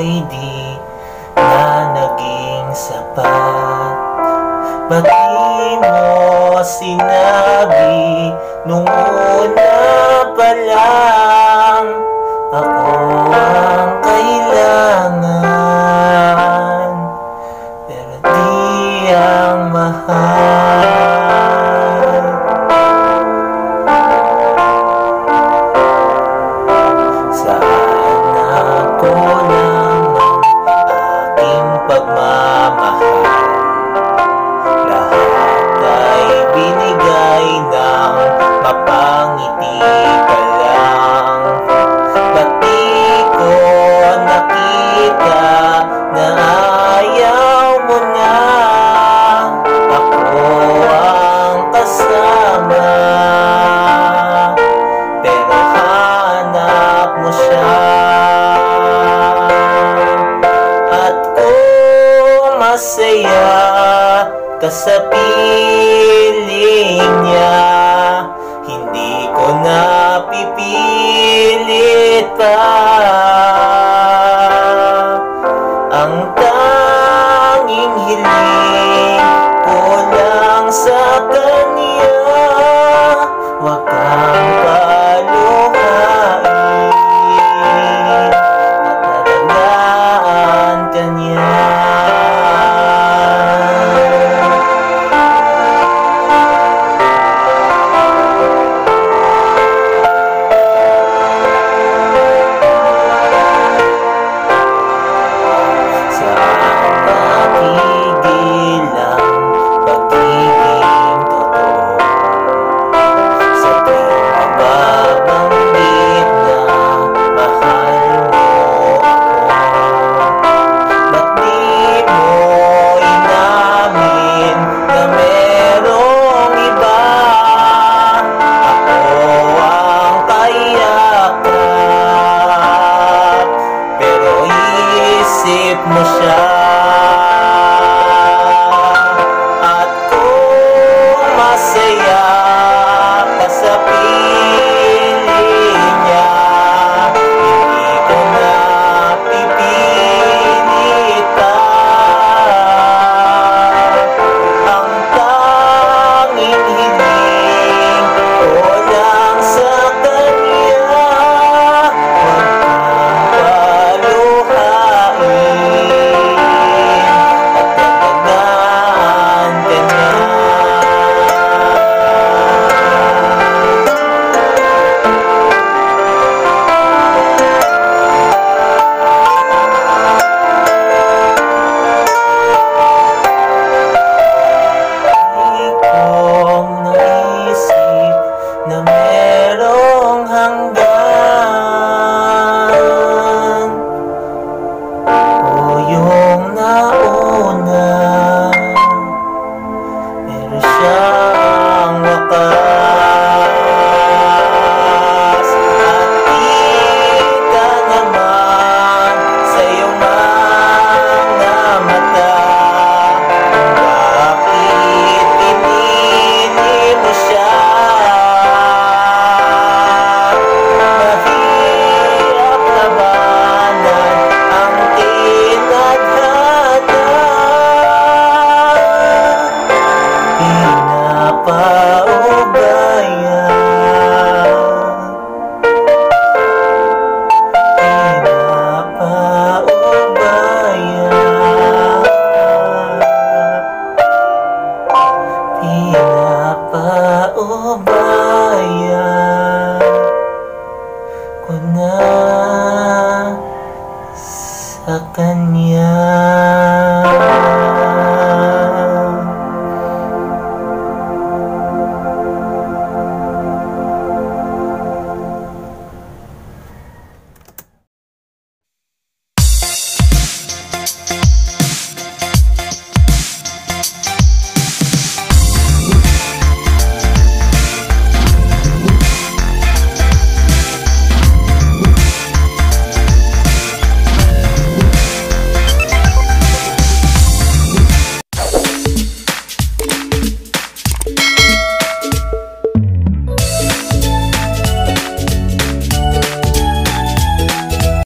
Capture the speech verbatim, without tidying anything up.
ko'y di na naging sapat. Ba't di mo sinabi nung una pa lang ako ang kailangan, pero di ang mahal. Sana kulang ang aking pagmamahal, lahat ay binigay ng mapangiti ka lang. Ba't di ko nakita na ayaw mo na ako ang kasama, pero hanap mo siya. At kung masaya ka sa piling niya, hindi ko na pipilit pa. Ang tanging hiling ko lang sa kanya, wag kang paluhain at alagaan ka niya. Mo siya. At kung masaya ka sa piling niya, hindi ko na pipilit pa. Ang tanging hiling ko lang sa kanya, na merong hanggan o yung nauna, pero siyang wakas. At kita naman sa iyong mga mata kung bakit pinili mo siya. Pinapaubaya ko na sa kanya.